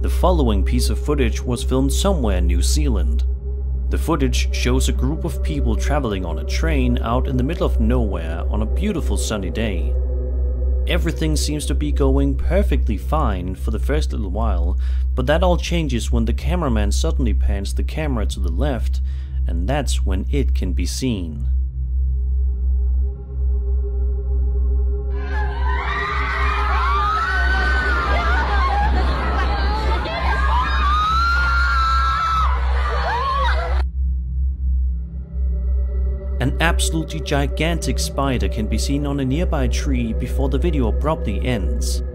The following piece of footage was filmed somewhere in New Zealand. The footage shows a group of people traveling on a train out in the middle of nowhere on a beautiful sunny day. Everything seems to be going perfectly fine for the first little while, but that all changes when the cameraman suddenly pans the camera to the left, and that's when it can be seen. An absolutely gigantic spider can be seen on a nearby tree before the video abruptly ends.